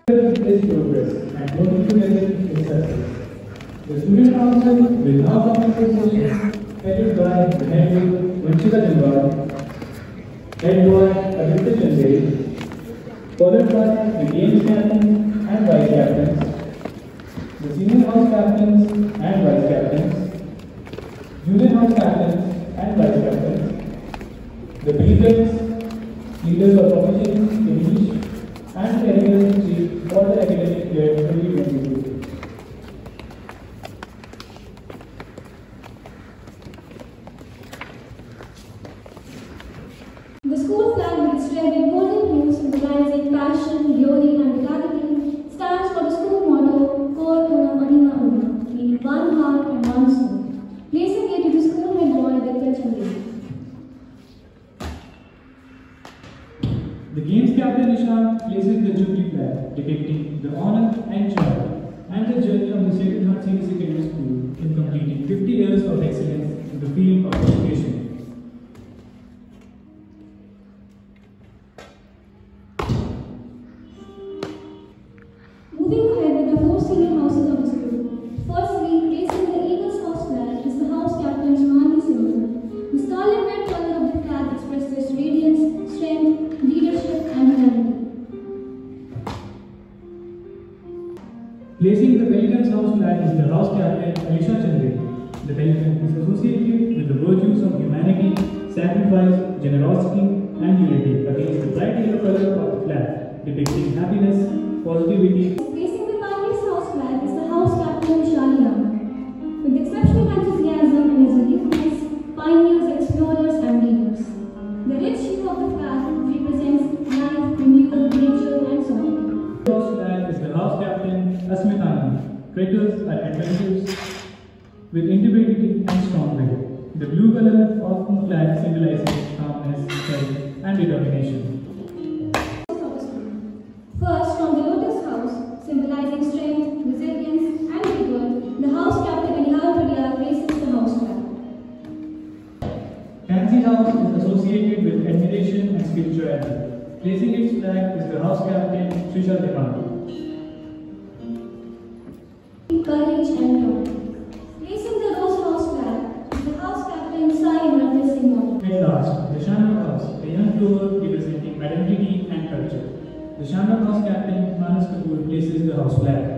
Is progress and working together is success. The student council will now come into session headed by the head boy Vanchika Jalwar, head boy Aditya Chandel, followed by the games captains and vice captains, the senior house captains and vice captains, junior house captains and vice captains, the leaders of officials, English, and the editor-in-chief for the academic year 2022. The school flag with its red and golden hues symbolizing passion, glory, and vitality stands for the school motto Cor Una Anima Una, meaning one heart and one soul, placing it to the school head boy Aditya Chandel. The games captain Nishan places the Jubilee flag depicting the honor and joy and the journey of the Sacred Heart Senior Secondary School in completing 50 years of excellence in the field of education. Moving ahead with the four senior houses of the school. Firstly, placing the Eagles House flag is the house captain's Mani symbol. The scarlet red color of the flag expresses radiance, strength, leadership, and humanity. Placing the Pelicans house flag is the house captain Alisha Chandel. The Pelican is associated with the virtues of humanity, sacrifice, generosity, and unity against the bright yellow color of the flag, depicting happiness, positivity. Placing the Congress house flag is the house captain Shaliam. With exceptional enthusiasm and resoluteness, pioneers, explorers, and leaders. The rich hue of the flag represents life, renewal, nature, and solitude. The house flag is the house captain Asmitani. Trekkers are adventurous with integrity and strong will. The blue color of the flag symbolizes calmness, courage, and determination. First, from the Lotus House, symbolizing strength, resilience, and vigor, the house captain Anihal Padiya places the house flag. Tansy House is associated with admiration and spirituality. Placing its flag is the house captain Srisha Devani. Courage and pride. Placing the Rose House flag is the house captain Sai Ranveer Singh Mohan. At last, the Shamrock House, a young flower representing identity and culture. The Shamrock House captain Manas Kapoor places the house flag.